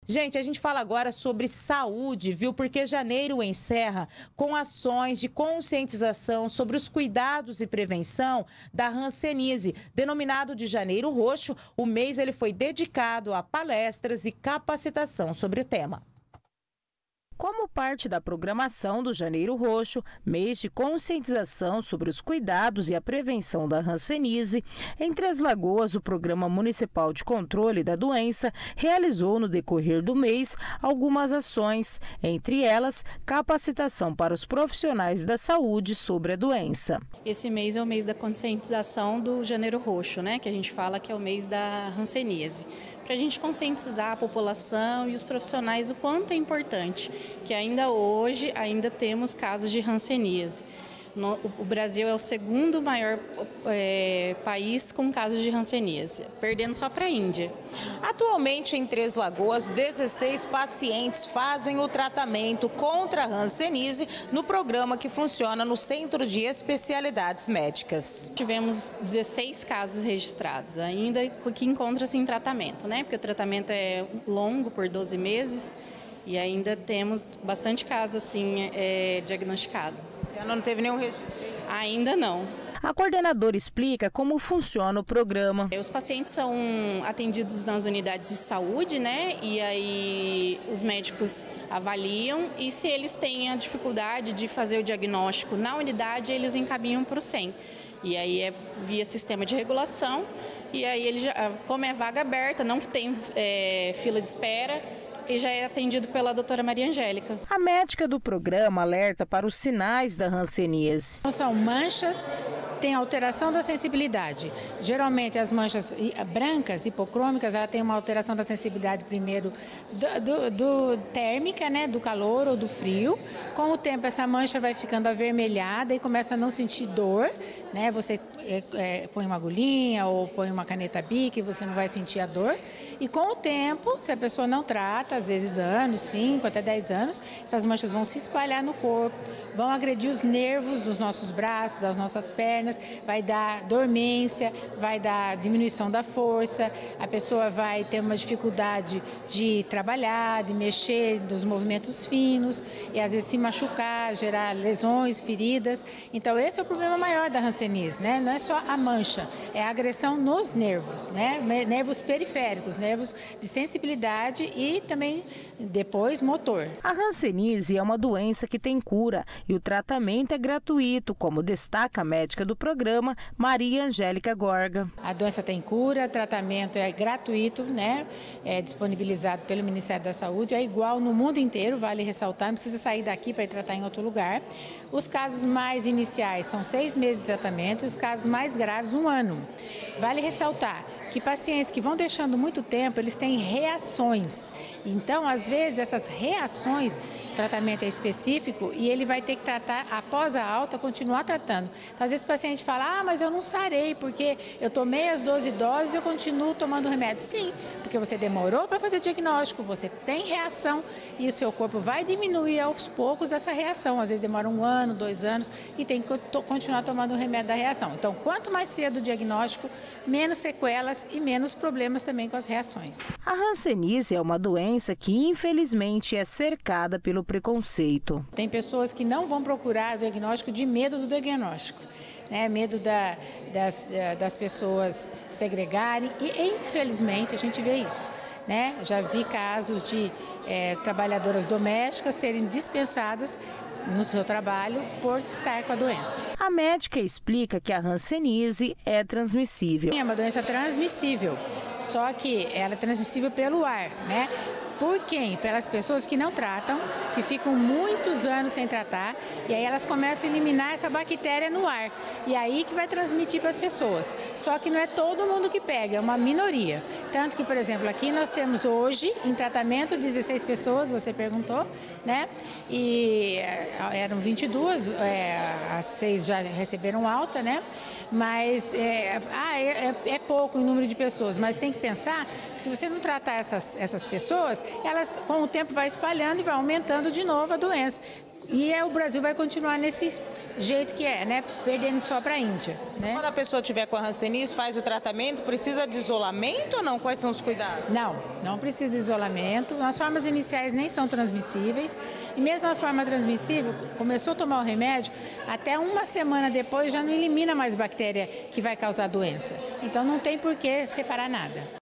Gente, a gente fala agora sobre saúde, viu? Porque janeiro encerra com ações de conscientização sobre os cuidados e prevenção da hanseníase. Denominado de Janeiro Roxo, o mês ele foi dedicado a palestras e capacitação sobre o tema. Como parte da programação do Janeiro Roxo, mês de conscientização sobre os cuidados e a prevenção da hanseníase, em Três Lagoas, o Programa Municipal de Controle da Doença realizou no decorrer do mês algumas ações, entre elas, capacitação para os profissionais da saúde sobre a doença. Esse mês é o mês da conscientização do Janeiro Roxo, né? Que a gente fala que é o mês da hanseníase. Para a gente conscientizar a população e os profissionais o quanto é importante, que ainda hoje temos casos de hanseníase. O Brasil é o segundo maior país com casos de hanseníase, perdendo só para a Índia. Atualmente, em Três Lagoas, 16 pacientes fazem o tratamento contra a hanseníase no programa que funciona no Centro de Especialidades Médicas. Tivemos 16 casos registrados, ainda que encontram-se em tratamento, né? Porque o tratamento é longo, por 12 meses, e ainda temos bastante casos assim diagnosticados. Esse ano não teve nenhum registro? Ainda não. A coordenadora explica como funciona o programa. Os pacientes são atendidos nas unidades de saúde, né? E aí os médicos avaliam e se eles têm a dificuldade de fazer o diagnóstico na unidade, eles encaminham para o SEM. E aí é via sistema de regulação e aí ele como é vaga aberta, não tem fila de espera, e já é atendido pela doutora Maria Angélica. A médica do programa alerta para os sinais da hanseníase. São manchas, tem alteração da sensibilidade. Geralmente as manchas brancas, hipocrômicas, ela tem uma alteração da sensibilidade primeiro do térmica, né, do calor ou do frio. Com o tempo essa mancha vai ficando avermelhada e começa a não sentir dor, né? Você põe uma agulhinha ou põe uma caneta Bic, você não vai sentir a dor. E com o tempo, se a pessoa não trata, às vezes anos, 5 até 10 anos, essas manchas vão se espalhar no corpo, vão agredir os nervos dos nossos braços, das nossas pernas, vai dar dormência, vai dar diminuição da força, a pessoa vai ter uma dificuldade de trabalhar, de mexer dos movimentos finos e às vezes se machucar, gerar lesões, feridas. Então esse é o problema maior da hanseníase, né? Não é só a mancha, é a agressão nos nervos, né? Nervos periféricos, nervos de sensibilidade e também depois motor. A hanseníase é uma doença que tem cura e o tratamento é gratuito, como destaca a médica do programa, Maria Angélica Gorga. A doença tem cura, o tratamento é gratuito, né? É disponibilizado pelo Ministério da Saúde, é igual no mundo inteiro, vale ressaltar, não precisa sair daqui para ir tratar em outro lugar. Os casos mais iniciais são 6 meses de tratamento, os casos mais graves 1 ano. Vale ressaltar que pacientes que vão deixando muito tempo, eles têm reações. Então, às vezes, essas reações, o tratamento é específico e ele vai ter que tratar, após a alta, continuar tratando. Então, às vezes o paciente fala, mas eu não sarei, porque eu tomei as 12 doses e eu continuo tomando remédio. Sim, porque você demorou para fazer diagnóstico, você tem reação e o seu corpo vai diminuir aos poucos essa reação. Às vezes demora 1 ano, 2 anos e tem que continuar tomando o remédio da reação. Então, quanto mais cedo o diagnóstico, menos sequelas e menos problemas também com as reações. A hanseníase é uma doença que, infelizmente, é cercada pelo preconceito. Tem pessoas que não vão procurar o diagnóstico de medo do diagnóstico. Né, medo das pessoas segregarem e, infelizmente, a gente vê isso. Né? Já vi casos de trabalhadoras domésticas serem dispensadas no seu trabalho por estar com a doença. A médica explica que a hanseníase é transmissível. É uma doença transmissível, só que ela é transmissível pelo ar, né? Por quem? Pelas pessoas que não tratam, que ficam muitos anos sem tratar, e aí elas começam a eliminar essa bactéria no ar. E aí que vai transmitir para as pessoas. Só que não é todo mundo que pega, é uma minoria. Tanto que, por exemplo, aqui nós temos hoje, em tratamento, 16 pessoas, você perguntou, né? E eram 22, as 6 já receberam alta, né? Mas é pouco em número de pessoas, mas tem que pensar que se você não tratar essas pessoas, elas com o tempo vai espalhando e vai aumentando de novo a doença. E o Brasil vai continuar nesse jeito que é, né? Perdendo só para a Índia, né? Quando a pessoa tiver com a hanseníase, faz o tratamento, precisa de isolamento ou não? Quais são os cuidados? Não precisa de isolamento. As formas iniciais nem são transmissíveis. E mesmo a forma transmissível, começou a tomar o remédio, até uma semana depois já não elimina mais bactéria que vai causar doença. Então não tem por que separar nada.